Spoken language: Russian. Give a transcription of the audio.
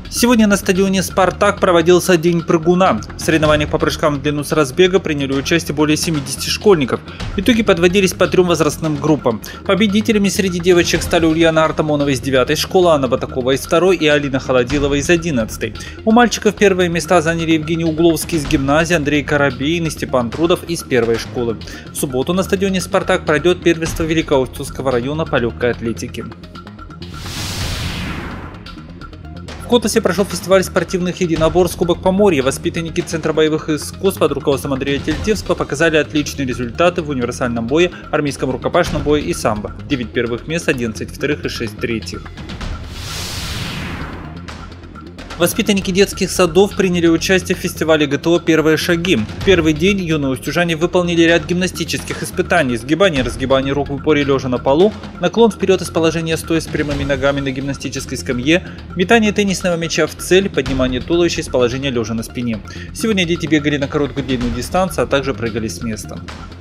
Сегодня на стадионе «Спартак» проводился День прыгуна. В соревнованиях по прыжкам в длину с разбега приняли участие более 70 школьников. Итоги подводились по 3 возрастным группам. Победителями среди девочек стали Ульяна Артамонова из 9 школы, Анна Батакова из 2 и Алина Холодилова из 11. У мальчиков первые места заняли Евгений Угловский из гимназии, Андрей Коробейн и Степан Трудов из 1 школы. В субботу на стадионе «Спартак» пройдет первенство Великоустюгского района по легкой атлетике. В Котосе прошел фестиваль спортивных единоборств «Кубок Поморья». Воспитанники Центра боевых искусств под руководством Андрея Тельтевского показали отличные результаты в универсальном бое, армейском рукопашном бое и самбо. 9 первых мест, 11 вторых и 6 третьих. Воспитанники детских садов приняли участие в фестивале ГТО «Первые шаги». В первый день юные устюжане выполнили ряд гимнастических испытаний: сгибание и разгибание рук в упоре лежа на полу, наклон вперед из положения стоя с прямыми ногами на гимнастической скамье, метание теннисного мяча в цель, поднимание туловища из положения лежа на спине. Сегодня дети бегали на короткую длинную дистанцию, а также прыгали с места.